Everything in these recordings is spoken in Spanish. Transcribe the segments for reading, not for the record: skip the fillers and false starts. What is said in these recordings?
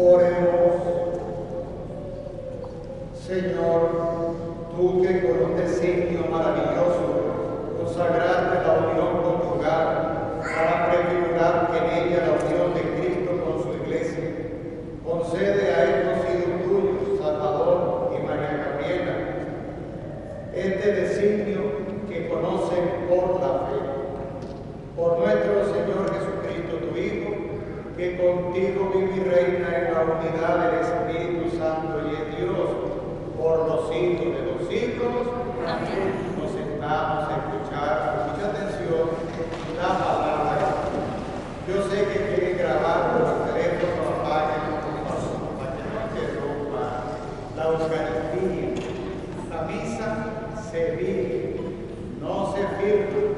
Oremos. Señor, tú que con un designio maravilloso consagraste la unión conyugal para prefigurar en ella la unión de Cristo con su Iglesia, concede a estos hijos tuyos, Salvador y María Gabriela, este designio que conocen por la fe. Por nuestro Señor Jesucristo, tu Hijo, que contigo vive y reina en la unidad del Espíritu Santo y es Dios, por los siglos de los siglos. Amén. Nos sentamos a escuchar con mucha atención la palabra de Dios. Yo sé que quieren grabar por el teléfono, apaguen, por favor, para que no interrumpa la Eucaristía. La misa se vive, no se firma.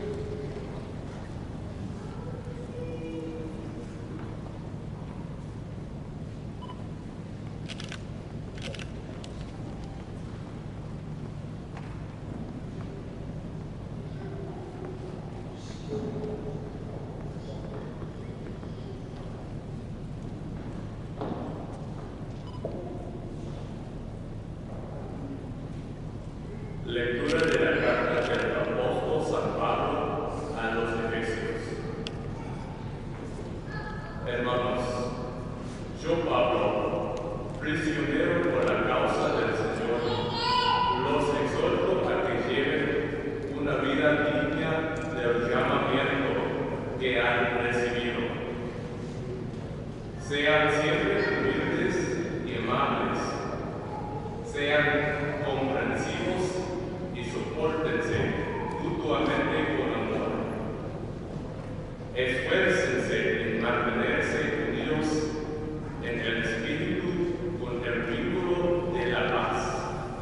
Lectura de la carta del apóstol San Pablo a los Efesios. Hermanos, yo Pablo, prisionero por la causa del Señor, los exhorto a que lleven una vida digna del llamamiento que han recibido. Sean siempre humildes y amables, sean comprensivos y sopórtense mutuamente con amor. Esfuércense en mantenerse unidos en el Espíritu con el vínculo de la paz.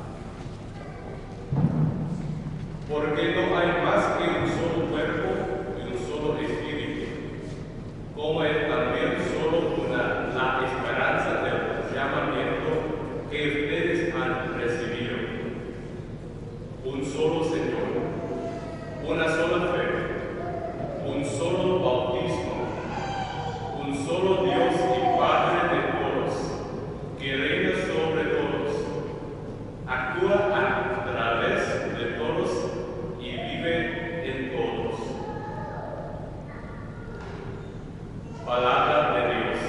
Porque no hay más que un solo cuerpo y un solo Espíritu, como es también solo la esperanza del llamamiento que ustedes han recibido. Un solo Señor, una sola fe, un solo bautismo, un solo Dios y Padre de todos, que reina sobre todos, actúa a través de todos y vive en todos. Palabra de Dios.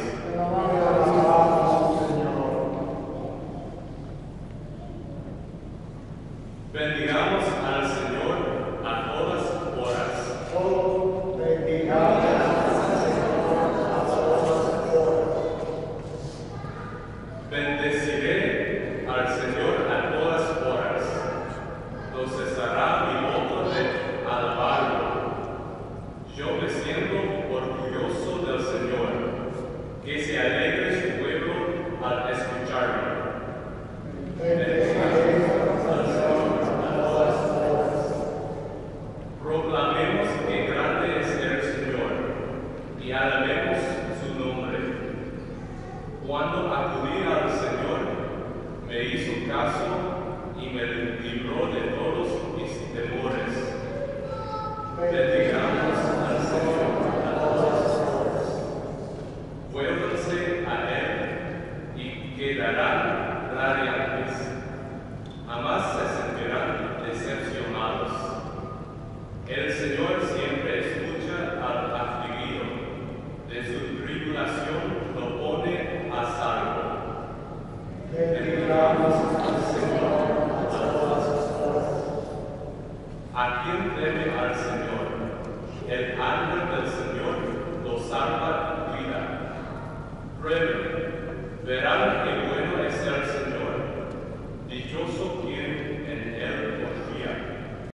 Bendigamos al Señor a todas horas. Todos bendigamos al Señor a todas horas. Bendeciré al Señor a todas horas. No cesará mi boca de alabarlo. Yo me siento orgulloso del Señor, que se alegre su pueblo al escucharme. Proclamemos que grande es el Señor y alabemos su nombre. Cuando acudí al Señor, me hizo caso y me libró de todos mis temores. Bendigamos al Señor a todas horas. Vuélvanse a Él y quedarán radiantes. Jamás se sentirán decepcionados. El Señor siempre escucha al afligido, de su tribulación lo pone a salvo. Bendigamos al Señor a todas horas. ¿A quién teme al Señor? El ángel del Señor lo salva y cuida. Prueben, verán